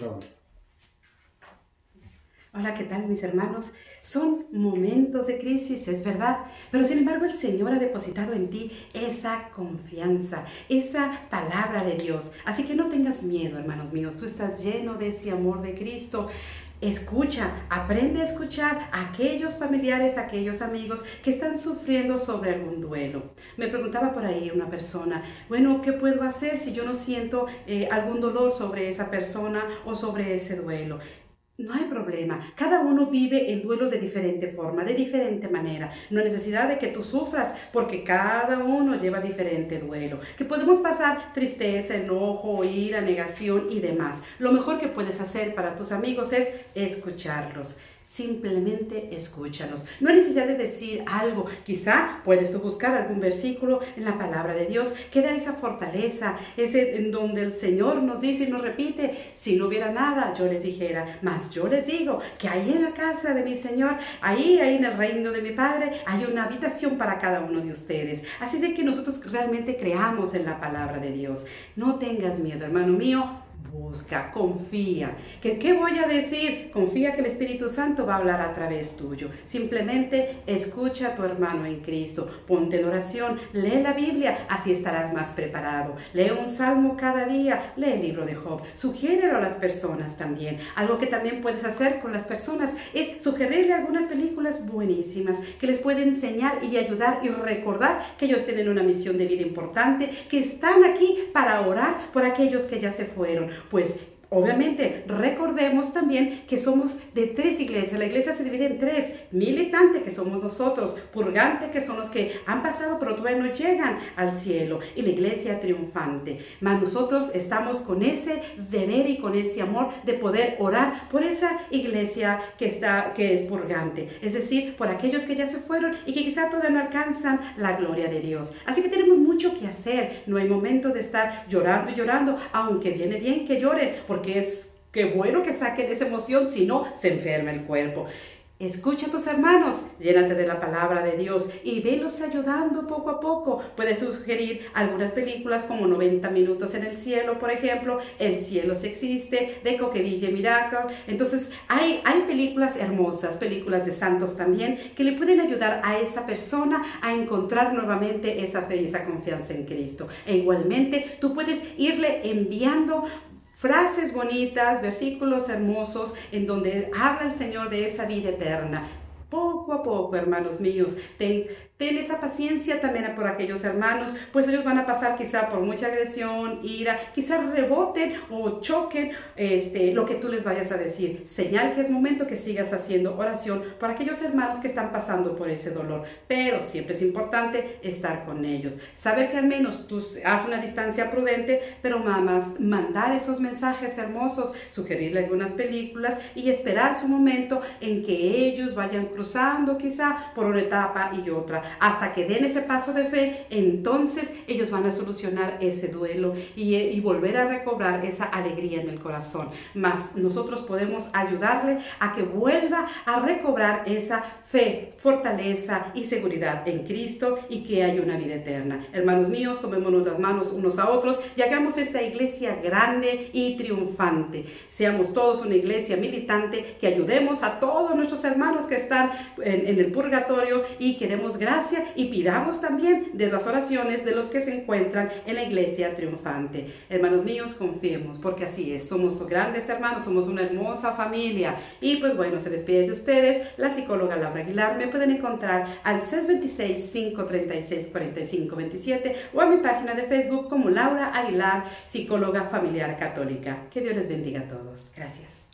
Raúl. Hola, ¿qué tal, mis hermanos? Son momentos de crisis, es verdad, pero sin embargo el Señor ha depositado en ti esa confianza, esa palabra de Dios. Así que no tengas miedo, hermanos míos, tú estás lleno de ese amor de Cristo. Escucha, aprende a escuchar a aquellos familiares, a aquellos amigos que están sufriendo sobre algún duelo. Me preguntaba por ahí una persona, bueno, ¿qué puedo hacer si yo no siento algún dolor sobre esa persona o sobre ese duelo? No hay problema, cada uno vive el duelo de diferente forma, de diferente manera. No hay necesidad de que tú sufras porque cada uno lleva diferente duelo. Que podemos pasar tristeza, enojo, ira, negación y demás. Lo mejor que puedes hacer para tus amigos es escucharlos. Simplemente escúchalos. No hay necesidad de decir algo. Quizá puedes tú buscar algún versículo en la palabra de Dios que da esa fortaleza, ese en donde el Señor nos dice y nos repite, si no hubiera nada, yo les dijera, mas yo les digo que ahí en la casa de mi Señor, ahí en el reino de mi Padre, hay una habitación para cada uno de ustedes. Así de que nosotros realmente creamos en la palabra de Dios. No tengas miedo, hermano mío. Busca, confía. ¿Qué voy a decir? Confía que el Espíritu Santo va a hablar a través tuyo. Simplemente escucha a tu hermano en Cristo. Ponte en oración, lee la Biblia, así estarás más preparado. Lee un salmo cada día, lee el libro de Job. Sugiérelo a las personas también. Algo que también puedes hacer con las personas es sugerirle algunas películas buenísimas que les pueden enseñar y ayudar y recordar que ellos tienen una misión de vida importante, que están aquí para orar por aquellos que ya se fueron. Pues obviamente recordemos también que somos de tres iglesias. La iglesia se divide en tres: militante, que somos nosotros; purgante, que son los que han pasado pero todavía no llegan al cielo; y la iglesia triunfante. Mas nosotros estamos con ese deber y con ese amor de poder orar por esa iglesia que es purgante, es decir, por aquellos que ya se fueron y que quizá todavía no alcanzan la gloria de Dios. Así que tenemos mucho que hacer. No hay momento de estar llorando y llorando, aunque viene bien que lloren, porque qué bueno que saquen esa emoción, si no, se enferma el cuerpo. Escucha a tus hermanos, llénate de la palabra de Dios y velos ayudando poco a poco. Puedes sugerir algunas películas como 90 minutos en el cielo, por ejemplo, El cielo sí existe, de Coqueville Miracle. Entonces, hay películas hermosas, películas de santos también, que le pueden ayudar a esa persona a encontrar nuevamente esa fe y esa confianza en Cristo. E igualmente, tú puedes irle enviando frases bonitas, versículos hermosos en donde habla el Señor de esa vida eterna. Poco a poco, hermanos míos, ten esa paciencia también por aquellos hermanos, pues ellos van a pasar quizá por mucha agresión, ira, quizá reboten o choquen lo que tú les vayas a decir. Señal que es momento que sigas haciendo oración por aquellos hermanos que están pasando por ese dolor, pero siempre es importante estar con ellos. Saber que al menos tú haz una distancia prudente, pero mandar esos mensajes hermosos, sugerirle algunas películas y esperar su momento en que ellos vayan cruzando quizá por una etapa y otra, hasta que den ese paso de fe. Entonces ellos van a solucionar ese duelo y volver a recobrar esa alegría en el corazón. Mas nosotros podemos ayudarle a que vuelva a recobrar esa fe, fortaleza y seguridad en Cristo y que haya una vida eterna. Hermanos míos, tomémonos las manos unos a otros y hagamos esta iglesia grande y triunfante. Seamos todos una iglesia militante, que ayudemos a todos nuestros hermanos que están en el purgatorio y que demos gracia y pidamos también de las oraciones de los que se encuentran en la iglesia triunfante. Hermanos míos, confiemos, porque así es. Somos grandes hermanos, somos una hermosa familia. Y pues bueno, se despide de ustedes la psicóloga Laura Aguilar. Me pueden encontrar al 626-536-4527 o a mi página de Facebook como Laura Aguilar, psicóloga familiar católica. Que Dios les bendiga a todos. Gracias.